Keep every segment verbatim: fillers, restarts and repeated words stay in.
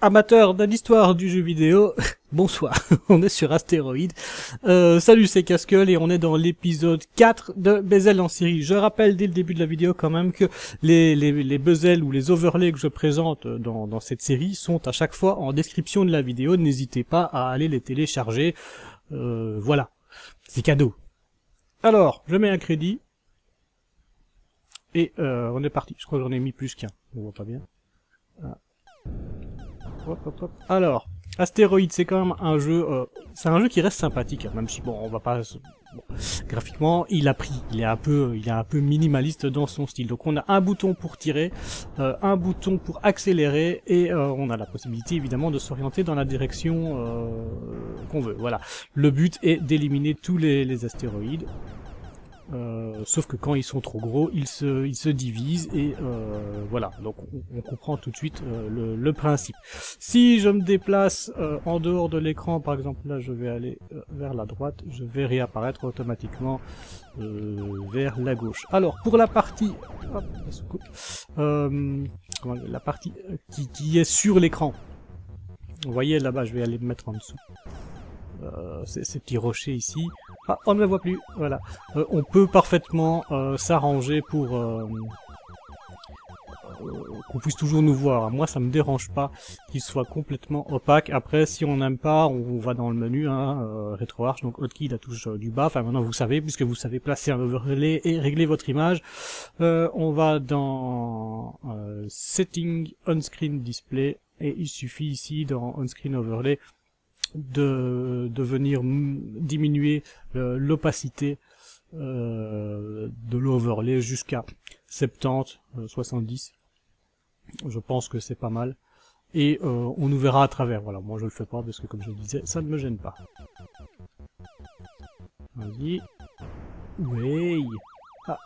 Amateurs de l'histoire du jeu vidéo, bonsoir, on est sur Astéroïde. Euh, salut, c'est Casqueul et on est dans l'épisode quatre de Bezel en série. Je rappelle dès le début de la vidéo quand même que les, les, les Bezel ou les overlays que je présente dans, dans cette série sont à chaque fois en description de la vidéo. N'hésitez pas à aller les télécharger. Euh, voilà, c'est cadeau. Alors, je mets un crédit. Et euh, on est parti. Je crois que j'en ai mis plus qu'un. On voit pas bien. Ah. Hop, hop, hop. Alors, Astéroïde, c'est quand même un jeu, euh, c'est un jeu qui reste sympathique, hein, même si bon, on va pas, bon, graphiquement, il a pris, il est un peu, il est un peu minimaliste dans son style. Donc on a un bouton pour tirer, euh, un bouton pour accélérer, et euh, on a la possibilité évidemment de s'orienter dans la direction euh, qu'on veut. Voilà. Le but est d'éliminer tous les, les astéroïdes. Euh, sauf que quand ils sont trop gros, ils se, ils se divisent et euh, voilà. Donc on, on comprend tout de suite euh, le, le principe. Si je me déplace euh, en dehors de l'écran, par exemple là, je vais aller euh, vers la droite, je vais réapparaître automatiquement euh, vers la gauche. Alors pour la partie, hop, euh, comment, la partie qui, qui est sur l'écran, vous voyez là-bas, je vais aller me mettre en dessous. Euh, ces, ces petits rochers ici. Ah, on ne le voit plus, voilà. Euh, on peut parfaitement euh, s'arranger pour euh, euh, qu'on puisse toujours nous voir. Moi, ça me dérange pas qu'il soit complètement opaque. Après, si on n'aime pas, on, on va dans le menu, hein, euh, RetroArch, donc hotkey, la touche euh, du bas. Enfin, maintenant, vous savez, puisque vous savez placer un overlay et régler votre image. Euh, on va dans euh, Setting On-Screen Display, et il suffit ici, dans On-Screen Overlay, de, de venir diminuer euh, l'opacité euh, de l'overlay jusqu'à soixante-dix, euh, soixante-dix. Je pense que c'est pas mal. Et euh, on nous verra à travers. Voilà, moi je le fais pas parce que comme je le disais, ça ne me gêne pas. Vas-y. Oui. Ah.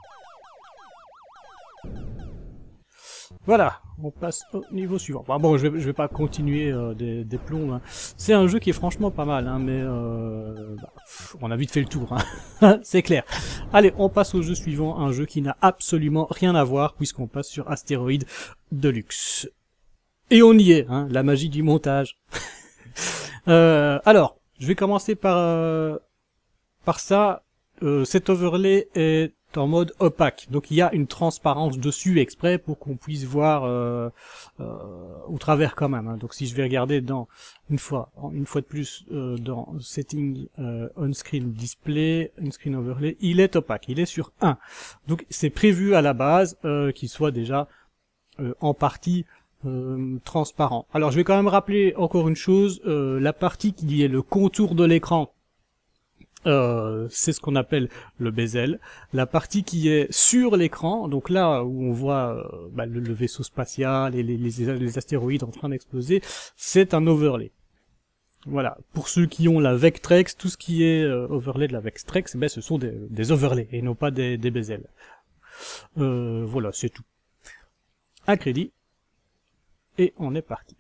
Voilà, on passe au niveau suivant. Bon, bon je, vais, je vais pas continuer euh, des, des plombs. Hein. C'est un jeu qui est franchement pas mal, hein, mais euh, bah, pff, on a vite fait le tour, hein. C'est clair. Allez, on passe au jeu suivant, un jeu qui n'a absolument rien à voir, puisqu'on passe sur Astéroïde Deluxe. Et on y est, hein, la magie du montage. euh, alors, je vais commencer par, euh, par ça. Euh, cet overlay est en mode opaque, donc il y a une transparence dessus exprès pour qu'on puisse voir euh, euh, au travers quand même, hein. Donc si je vais regarder dans une fois une fois de plus euh, dans setting euh, on screen display, on screen overlay, il est opaque, il est sur un, donc c'est prévu à la base euh, qu'il soit déjà euh, en partie euh, transparent. Alors je vais quand même rappeler encore une chose, euh, la partie qui est le contour de l'écran, Euh, c'est ce qu'on appelle le bezel. La partie qui est sur l'écran, donc là où on voit euh, bah, le, le vaisseau spatial et les, les, les astéroïdes en train d'exploser, c'est un overlay. Voilà. Pour ceux qui ont la Vectrex, tout ce qui est euh, overlay de la Vectrex, ben, ce sont des, des overlays et non pas des, des bezels. Euh, voilà, c'est tout. Un crédit. Et on est parti.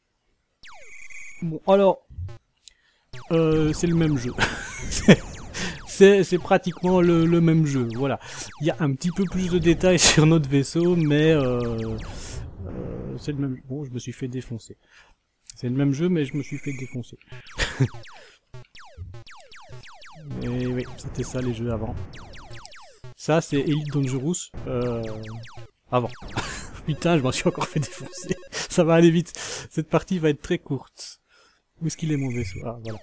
Bon, alors... Euh, c'est le même jeu. C'est pratiquement le, le même jeu, voilà. Il y a un petit peu plus de détails sur notre vaisseau, mais euh, euh, c'est le même. Bon, je me suis fait défoncer. C'est le même jeu, mais je me suis fait défoncer. Et oui, c'était ça les jeux avant. Ça, c'est Elite Dangerous euh, avant. Putain, je m'en suis encore fait défoncer. Ça va aller vite. Cette partie va être très courte. Où est-ce qu'il est mon vaisseau? Ah, voilà.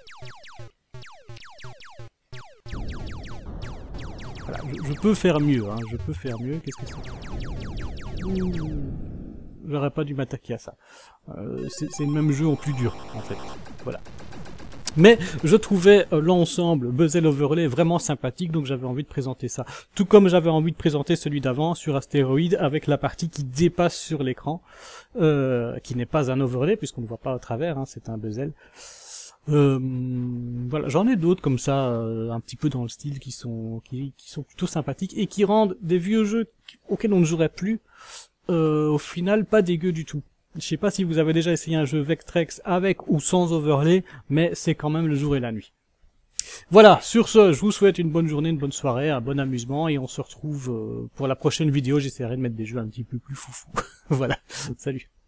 Voilà, je, je peux faire mieux, hein, je peux faire mieux. Qu'est-ce que c'est? J'aurais pas dû m'attaquer à ça. Euh, c'est le même jeu en plus dur, en fait. Voilà. Mais je trouvais euh, l'ensemble Bezel Overlay vraiment sympathique, donc j'avais envie de présenter ça. Tout comme j'avais envie de présenter celui d'avant sur Astéroïde, avec la partie qui dépasse sur l'écran, euh, qui n'est pas un overlay, puisqu'on ne voit pas à travers, hein, c'est un bezel. Euh, voilà, j'en ai d'autres comme ça, euh, un petit peu dans le style, qui sont qui, qui sont plutôt sympathiques, et qui rendent des vieux jeux auxquels on ne jouerait plus, euh, au final, pas dégueu du tout. Je sais pas si vous avez déjà essayé un jeu Vectrex avec ou sans overlay, mais c'est quand même le jour et la nuit. Voilà, sur ce, je vous souhaite une bonne journée, une bonne soirée, un bon amusement, et on se retrouve euh, pour la prochaine vidéo. J'essaierai de mettre des jeux un petit peu plus foufou. Voilà, salut.